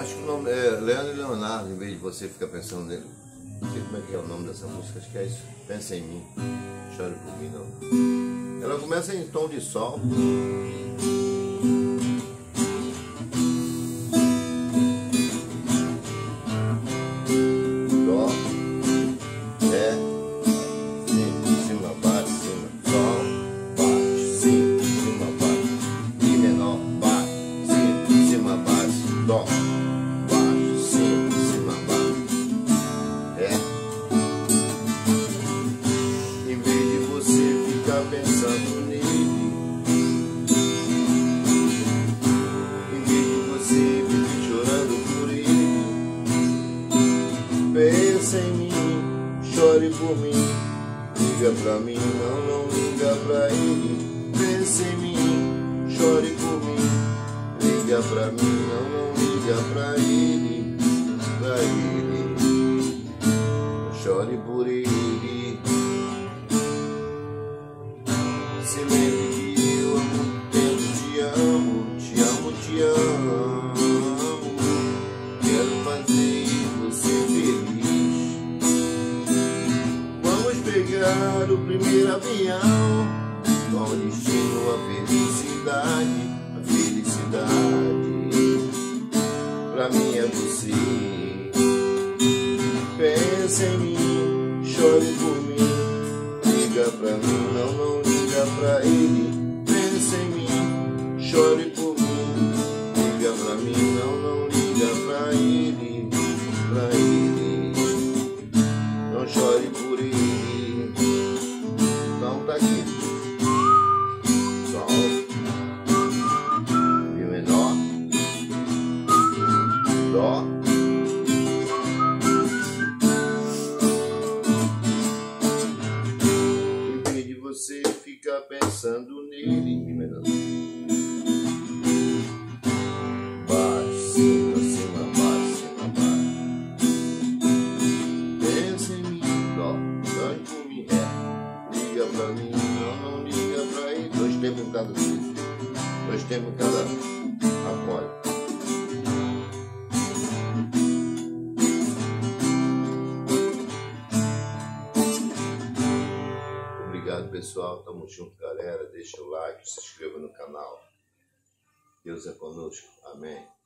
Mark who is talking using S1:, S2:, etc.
S1: Acho que o nome é Leandro e Leonardo, em vez de você ficar pensando nele. Não sei como é que é o nome dessa música, acho que é isso. Pensa em mim, chore por mim, não. Ela começa em tom de sol. Dó, Ré, Si, cima, baixo, cima, Sol, baixo, Si, cima, baixo, Mi menor, baixo, Si, cima, baixo, Dó, baixo, Si, cima, baixo, Ré. Em vez de você ficar pensando nele, em vez de você viver chorando por ele, pensa em mim, chore por mim, liga pra mim, não liga pra ele. Pensa em mim, chore por mim, liga pra mim, não liga pra ele, pra ele. Chore por ele. Se lembre que eu há muito tempo te amo, te amo, te amo. Quero fazer você feliz. Vamos pegar o primeiro avião, com destino à felicidade, a felicidade. Pra mim é você. Pensa em mim, chore por mim, liga pra mim, não liga pra ele. Pensa em mim, chore por mim, liga pra mim, não liga pra ele, pra ele. Não chore por ele. Então tá aqui. Sol, Mi menor, Dó, em vez de você ficar pensando nele, Mi menor, baixo, cima, cima, baixo, cima, baixo. Pensa em mim, Dó, chore por mim, Ré. Liga pra mim, não liga pra ele. Dois tempos em cada vez, dois tempos em cada acorde. Obrigado, pessoal. Tamo junto, galera. Deixa o like, se inscreva no canal. Deus é conosco. Amém.